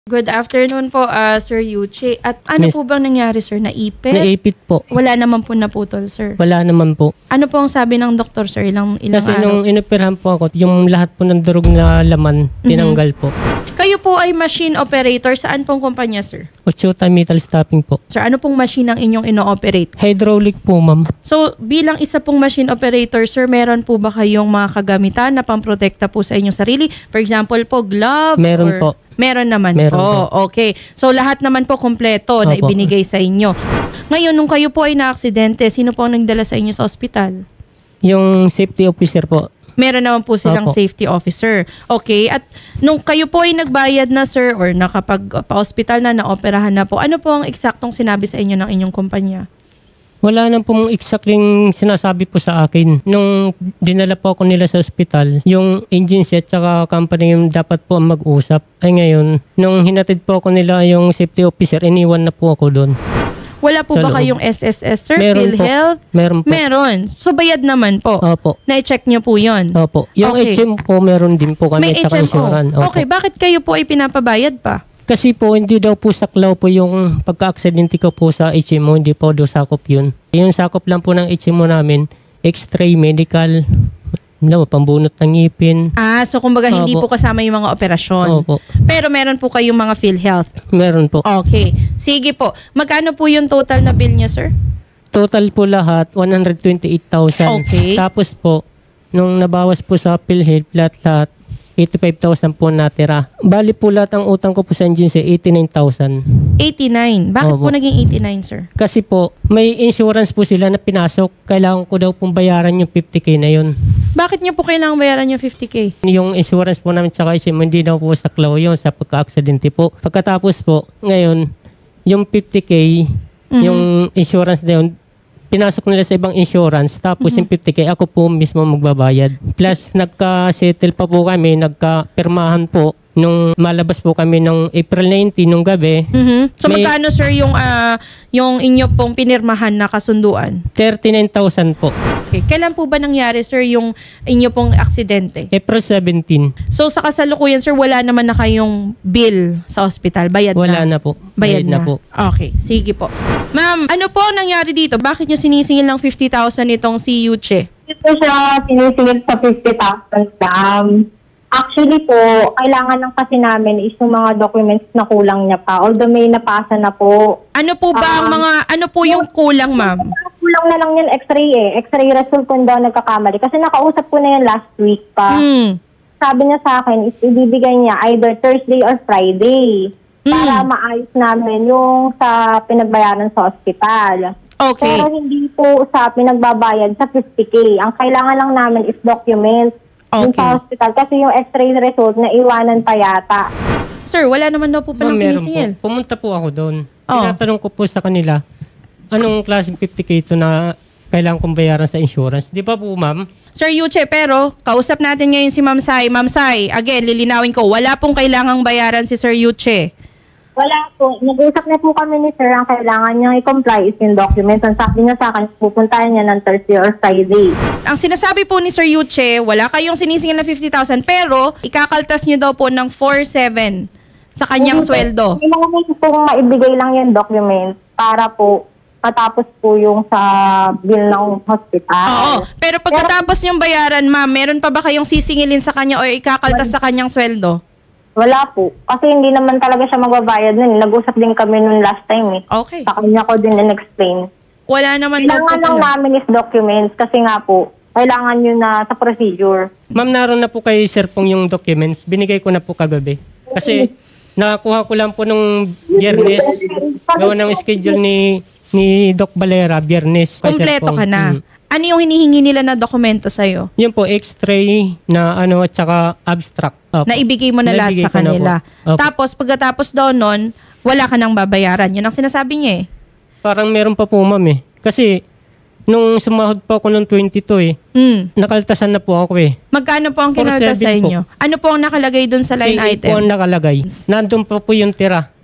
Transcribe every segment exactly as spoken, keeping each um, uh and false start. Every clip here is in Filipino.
Good afternoon po, uh, Sir Yuche. At ano Miss, po bang nangyari, sir? Naipit? Naipit po. Wala naman po naputol, sir? Wala naman po. Ano po ang sabi ng doktor, sir? Ilang, ilang Kasi araw? nung inoperahan po ako, yung lahat po ng durog na laman, tinanggal po. Kayo po ay machine operator. Saan pong kumpanya, sir? Ochota Metal Stamping po. Sir, ano pong machine ang inyong ino-operate? Hydraulic po, ma'am. So, bilang isa pong machine operator, sir, meron po ba kayong mga kagamitan na pamprotekta po sa inyong sarili? For example po, gloves? Meron or... po. Meron naman Meron po. po. Okay. So, lahat naman po kompleto na Opo. ibinigay sa inyo. Ngayon, nung kayo po ay na-aksidente, sino po ang nagdala sa inyo sa ospital? Yung safety officer po. Meron naman po silang Opo. safety officer. Okay. At nung kayo po ay nagbayad na, sir, or nakapag-pa-hospital na, na-operahan na po, ano po ang eksaktong sinabi sa inyo ng inyong kumpanya? Wala nang pong exactly sinasabi po sa akin. Nung dinala po ako nila sa ospital, yung agency at saka company yung dapat po ang mag-usap. Ay ngayon, nung hinatid po ako nila yung safety officer, iniwan na po ako doon. Wala po Sa ba loob. kayong S S S, sir? Meron po. PhilHealth? Meron po. Meron. So, bayad naman po. Opo. Na-check nyo po yun? Opo. Yung Okay. H M po, meron din po kami May at saka H M O. insurance. Opo. Okay. Bakit kayo po ay pinapabayad pa? Kasi po, hindi daw po saklaw po yung pagka-aksidente ko po sa H M O. Hindi po daw sakop yun. Yung sakop lang po ng H M O namin, x-ray, medical, no, pambunot ng ngipin. Ah, so kumbaga hindi Opo. po kasama yung mga operasyon. Opo. Pero meron po kayong mga PhilHealth. Meron po. Okay. Sige po. Magkano po yung total na bill niya, sir? Total po lahat, one hundred twenty-eight thousand. Okay. Tapos po, nung nabawas po sa PhilHealth, lahat-lahat, eighty-five thousand po natira. Bali po lahat ang utang ko po sa agency, eighty-nine thousand. eighty-nine. Bakit po Opo. naging eighty-nine, sir? Kasi po, may insurance po sila na pinasok. Kailangan ko daw pong bayaran yung fifty K na yun. Bakit niyo po kailangan bayaran yung fifty K? Yung insurance po namin sa H M O, hindi daw po saklaw yun sa pagka-aksidente po. Pagkatapos po, ngayon, yung fifty K, Mhm. yung insurance na yun, pinasok nila sa ibang insurance. Tapos yung fifty K, ako po mismo magbabayad. Plus, nagka-settle pa po kami, nagka-pirmahan po. Nung malabas po kami ng April nineteenth, nung gabi, Mhm. So May- magkano, sir, yung ah, yung inyo pong pinirmahan na kasunduan? thirty-nine thousand po. Okay. Kailan po ba nangyari, sir, yung inyo pong aksidente? April seventeenth, So sa kasalukuyan, sir, wala naman na kayong bill sa ospital? Bayad wala na? na po. Bayad na. po. Okay, sige po. Ma'am, ano po ang nangyari dito? Bakit nyo sinisingil ng fifty thousand itong si Yuche? Ito siya sinisingit sa fifty thousand dam. Actually po, kailangan lang kasi namin is yung mga documents na kulang niya pa. Although may napasa na po. Ano po ba ang Ah. mga, ano po yung kulang, ma'am? Kulang na lang yan x-ray eh. X-ray result kung daw nagkakamali. Kasi nakausap ko na yan last week pa. Hmm. Sabi niya sa akin is ibibigay niya either Thursday or Friday. Para Mm. maayos namin yung sa pinagbayaran sa ospital. Okay. Pero hindi po sa pinagbabayad sa fifty K. Ang kailangan lang namin is documents. Yung Okay. sa hospital. Kasi yung x-ray result na iwanan pa yata. Sir, wala naman daw po Ma'am, palang meron sinisingil. po. Pumunta po ako doon. Oh. Tinatanong ko po sa kanila, anong klaseng fifty K ito na kailangan kong bayaran sa insurance? Di ba po, ma'am? Sir Yuche, pero kausap natin ngayon si Ma'am Sai. Ma'am Sai, again, lilinawin ko, wala pong kailangang bayaran si Sir Yuche. Wala po. Nag-usap na po kami ni sir. Ang kailangan niyang i-comply is yung documents. Ang sabi niya sa akin, pupuntahan niya ng Thursday or Friday. Ang sinasabi po ni Sir Yuche, wala kayong sinisingil na fifty thousand, pero ikakaltas nyo daw po ng four seven sa kanyang sweldo. Kailangan niyo pong maibigay lang yung documents para po matapos po yung sa bill ng hospital. Oo. Pero pagkatapos yung bayaran, ma'am, meron pa ba kayong sisingilin sa kanya o ikakaltas sa kanyang sweldo? Wala po. Kasi hindi naman talaga siya magbabayad nun. Nag-usap din kami nun last time eh. Okay. Sa kanya ko din in-explain. Wala naman daw po Kailangan lang pala. namin is documents kasi nga po, kailangan nyo na sa procedure. Ma'am, naroon na po kay Sir Pong yung documents. Binigay ko na po kagabi. Kasi nakakuha ko lang po nung Biyernes. Gawa ng schedule ni ni Doc Valera, Biyernes. kay Sir Kompleto Pong. ka na. Mm. Ano yung hinihingi nila na dokumento sa'yo? Yun po, x-ray na ano at saka abstract. Opo. Na ibigay mo na lahat Naibigay sa ko na po. kanila. Opo. Tapos, pagkatapos daw nun, wala ka nang babayaran. Yun ang sinasabi niya eh. Parang meron pa po, ma'am eh. Kasi nung sumahod pa ako ng twenty-two eh, Mm. nakaltasan na po ako eh. Magkano po ang four kinaltas sa seven po. inyo? Ano po ang nakalagay dun sa line C eight po item? ang nakalagay. Nandun pa po yung tira.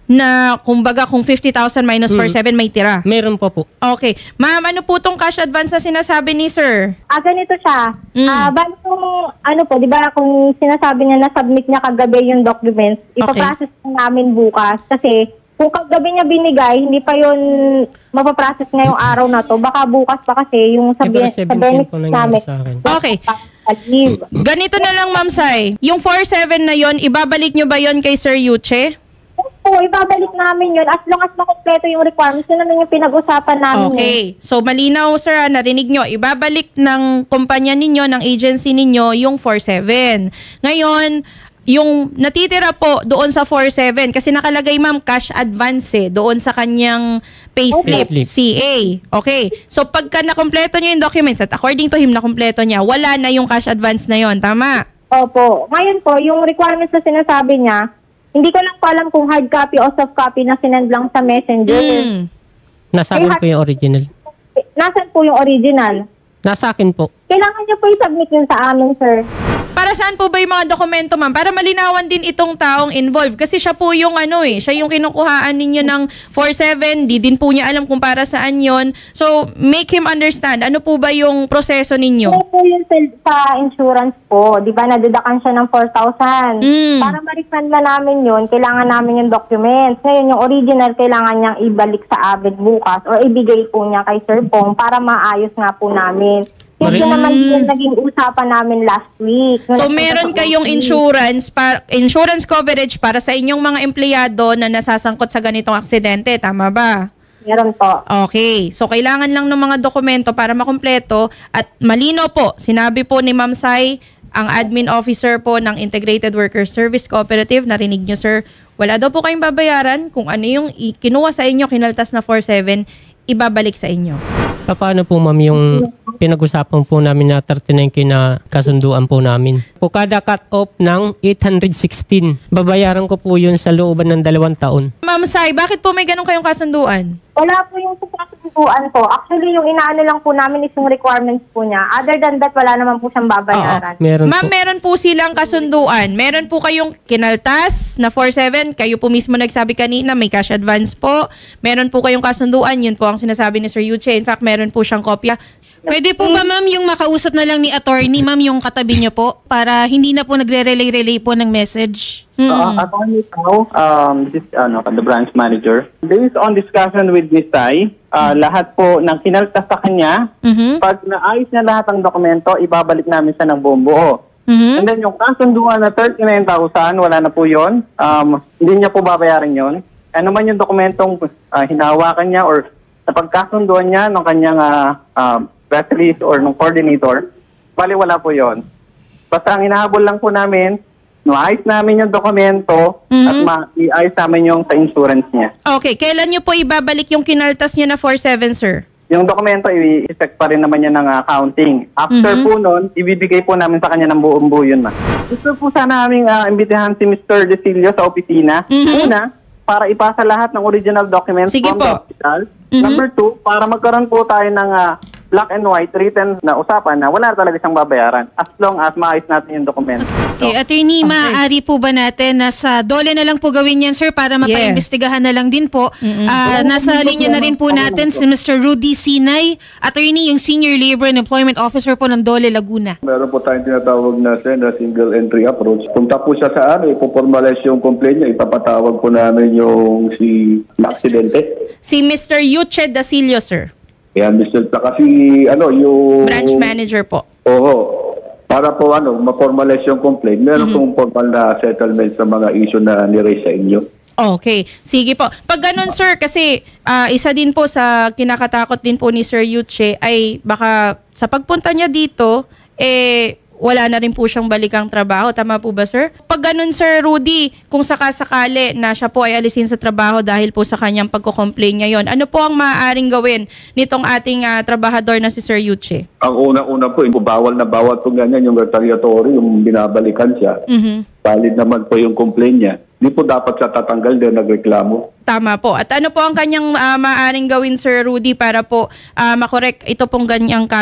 na kumbaga kung fifty thousand minus four seven may tira. Meron po po. Okay. Ma'am, ano po tong cash advance na sinasabi ni sir? Ah, ganito siya. Mm. Ah, bali kung ano po, di ba, kung sinasabi niya na submit niya kagabi yung documents, ipaprocess na namin bukas. Kasi kung kagabi niya binigay, hindi pa yun mapaprocess ngayong araw na to. Baka bukas pa kasi yung sa, April ben- sa seventeen benefits po nangyari namin. sa akin. Okay. Leave. Ganito na lang, Ma'am Sai. Yung four seven na yon, ibabalik nyo ba yon kay Sir Yuche? Oo, ibabalik namin yun as long as makompleto yung requirements. Yun naman yung pinag-usapan namin. Okay. So, malinaw, sir, ah, narinig nyo. Ibabalik ng kumpanya ninyo, ng agency ninyo, yung four seven. Ngayon, yung natitira po doon sa four seven, kasi nakalagay, ma'am, cash advance eh, doon sa kanyang payslip, Okay. C A. Okay. So, pagka nakompleto nyo yung documents, at according to him, nakompleto niya, wala na yung cash advance na yon. Tama? Opo. Ngayon po, yung requirements na sinasabi niya, hindi ko lang po alam kung hard copy o soft copy na sinend lang sa messenger. Mm. Nasa akin po yung original. Nasaan po yung original? Nasa akin po. Kailangan niyo po i-submit yun sa amin, sir. Para saan po ba yung mga dokumento, ma'am? Para malinawan din itong taong involved. Kasi siya po yung ano eh, siya yung kinukuhaan ninyo ng four seven. Di din po niya alam kung para saan yon. So, make him understand. Ano po ba yung proseso ninyo? Ano po yun sa, sa insurance po? Di ba, nadedakan siya ng four thousand. Mm. Para ma-refund na namin yun, kailangan namin yung documents. Ngayon, yung original, kailangan niyang ibalik sa avid bukas or ibigay po niya kay Sir Pong para maayos nga po namin. Kasi Mari- naman yung naging usapan namin last week. So, meron kayong insurance para, insurance coverage para sa inyong mga empleyado na nasasangkot sa ganitong aksidente. Tama ba? Meron po. Okay. So, kailangan lang ng mga dokumento para makumpleto at malino po. Sinabi po ni Ma'am Sai, ang admin officer po ng Integrated Workers Service Cooperative, narinig nyo, sir, wala daw po kayong babayaran. Kung ano yung i- kinuha sa inyo, kinaltas na four seven, ibabalik sa inyo. Paano po, ma'am, yung pinag-usapan po namin na thirty-nine K na kasunduan po namin? Po kada cut-off ng eight hundred sixteen, babayaran ko po yun sa looban ng dalawang taon. Ma'am Sai, bakit po may ganun kayong kasunduan? Wala po yung susubuan po. Actually, yung inaano lang po namin is yung requirements po niya. Other than that, wala naman po siyang babayaran. Meron Ma'am, po. meron po silang kasunduan. Meron po kayong kinaltas na four seven. Kayo po mismo nagsabi kanina, may cash advance po. Meron po kayong kasunduan. Yun po ang sinasabi ni Sir Yuche. In fact, meron po siyang kopya. Pwede po ba, ma'am, yung makausap na lang ni attorney, ma'am, yung katabi niyo po, para hindi na po nagre-relay-relay po ng message? Mm. Uh, attorney Tao, um, this is ano, the branch manager. Based on discussion with Miz Tai, uh, lahat po ng kinaltas sa kanya, Mhm. pag naayos niya lahat ng dokumento, ibabalik namin siya ng buong buo. Mhm. And then yung kasunduan na thirty-nine thousand, wala na po yun. Um, hindi niya po babayaran yun. Ano man yung dokumentong uh, hinahawakan niya or napagkasunduan niya ng kanyang uh, uh, press release or ng coordinator, bali wala po yun. Basta ang hinahabol lang po namin, maayos namin yung dokumento Mhm. at ma-iayos namin yung sa insurance niya. Okay, kailan nyo po ibabalik yung kinaltas nyo na four seven, sir? Yung dokumento, i-check pa rin naman yan ng accounting. After Mhm. po nun, ibibigay po namin sa kanya ng buong buo yun, ma. Gusto po sana namin uh, imbitahan si Mister Decilio sa opisina. Mhm. Una, para ipasa lahat ng original documents Sige from po. the hospital. Mhm. Number two, para magkaroon po tayo ng uh, black and white written na usapan na wala talaga siyang babayaran as long as maayos natin yung dokumento. Okay, attorney, maaari po ba natin na sa dole na lang po gawin yan, sir, para mapaimbestigahan na lang din po? Ah, nasa linya na rin po natin si Mister Rudy Sinay, attorney, yung Senior Labor and Employment Officer po ng Dole, Laguna. Meron po tayong tinatawag na sen na single entry approach. Punta po siya sa ano, ipoformalize yung complaint niya, ipapatawag po namin yung si na aksidente. Si Mister Yuche Dacilio, sir. Yan, mister Saka si ano, yung... Branch manager po. Oo. Para po ano, ma-formalize yung complaint, meron pong formal na settlement sa mga issue na niraise sa inyo. Okay. Sige po. Pag ganun, sir, kasi ah, isa din po sa kinakatakot din po ni Sir Yuche ay baka sa pagpunta niya dito, eh, wala na rin po siyang balikang trabaho. Tama po ba, sir? Pag ganun, Sir Rudy, kung sakasakali na siya po ay alisin sa trabaho dahil po sa kanyang pagko-complain ngayon, ano po ang maaaring gawin nitong ating ah, trabahador na si Sir Yuche? Ang una-una po, yung bawal na bawal po ganyan, yung retaliatory, yung binabalikan siya. Mhm. Valid naman po yung complaint niya. Hindi po dapat siya tatanggal din nagreklamo. Tama po. At ano po ang kanyang ah, maaaring gawin, Sir Rudy, para po ah, makorek ito pong ganyang kaso?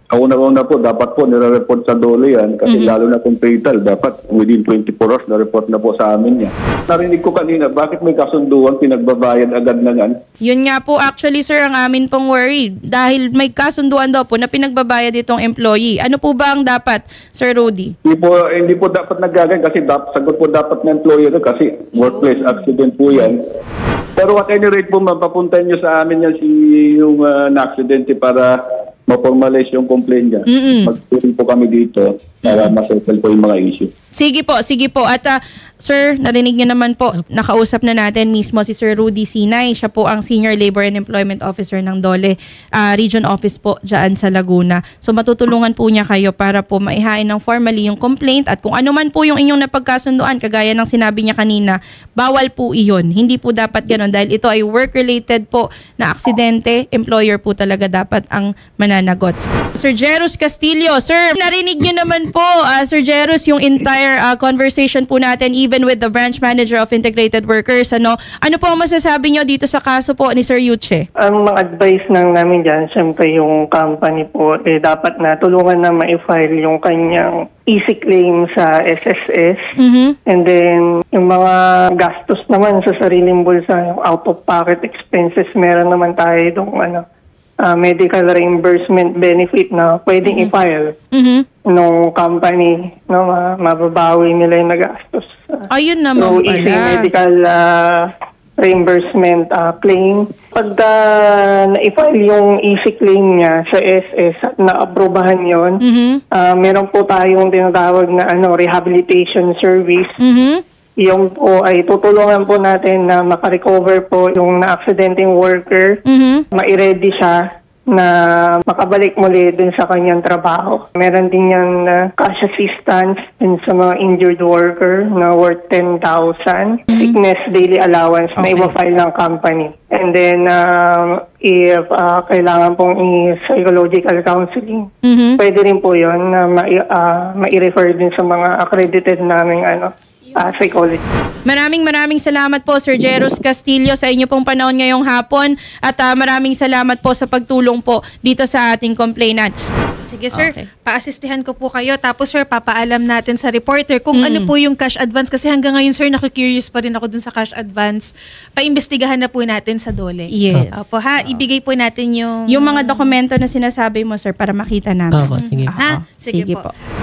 Kauna-una po, dapat po nire-report sa dole yan kasi Mhm. lalo na kung fatal, dapat within twenty-four hours na-report na po sa amin yan. Narinig ko kanina, bakit may kasunduan, pinagbabayad agad na yan? Yun nga po actually sir ang amin pong worry dahil may kasunduan daw po na pinagbabayad itong employee. Ano po ba ang dapat, Sir Rudy? Hindi po, hindi po dapat naggagan kasi dap, sagot po dapat ng employer kasi workplace accident po yan. Pero at any rate po, mapapunta nyo sa amin yan si yung uh, na-accidente para ma-formalize yung complaint niya. Mm-mm. Mag-tuloy po kami dito para ma-settle po yung mga issue. Sige po, sige po. At ah, sir, narinig niyo naman po, nakausap na natin mismo si Sir Rudy Sinay. Siya po ang Senior Labor and Employment Officer ng Dole ah, Region Office po dyan sa Laguna. So matutulungan po niya kayo para po maihain ng formally yung complaint at kung ano man po yung inyong napagkasunduan, kagaya ng sinabi niya kanina, bawal po iyon. Hindi po dapat ganon dahil ito ay work-related po na aksidente. Employer po talaga dapat ang mananagot. Sir Jerus Castillo, sir, narinig niyo naman po, ah, Sir Jerus, yung entire uh, conversation po natin even with the branch manager of integrated workers. Ano ano po ang masasabi nyo dito sa kaso po ni Sir Yuche? Ang mga advice nang namin dyan, siyempre yung company po, eh, dapat na tulungan na ma-file yung kanyang easy claim sa S S S. Mhm. And then, yung mga gastos naman sa sariling bulsa, yung out-of-pocket expenses, meron naman tayo itong ano, ah, medical reimbursement benefit na pwedeng i-file Mhm. nung company, no, ma- mababawi nila yung nagastos. Ah, Ayun So, naman easy pala. medical ah, reimbursement ah, claim. Pag ah, na-file yung easy claim niya sa S S at na-aprobahan yon, Mhm. ah, meron po tayong tinatawag na ano rehabilitation service. Mhm. Yung po ay tutulungan po natin na makarecover po yung na-accidenting worker, Mhm. ma-ready siya na makabalik muli dun sa kanyang trabaho. Meron din yan uh, cash assistance din sa mga injured worker na worth ten thousand. Sickness daily allowance na Okay. iba-file ng company. And then, um, if uh, kailangan pong i-psychological counseling, Mhm. pwede rin po yun na ma- uh, ma-refer din sa mga accredited naming ano, uh, psychologist. Maraming maraming salamat po Sir Jerus Castillo sa inyo pong panahon ngayong hapon at ah, maraming salamat po sa pagtulong po dito sa ating complainant. Sige sir, Okay. paasistihan ko po kayo. Tapos sir, papaalam natin sa reporter kung ano po yung cash advance. Kasi hanggang ngayon sir, naku-curious pa rin ako dun sa cash advance. Paimbestigahan na po natin sa Dole. Yes. Opo ha, ibigay po natin yung... Yung mga dokumento na sinasabi mo sir para makita namin. Opo, sige. Ha? Oo. Sige, Sige po. po.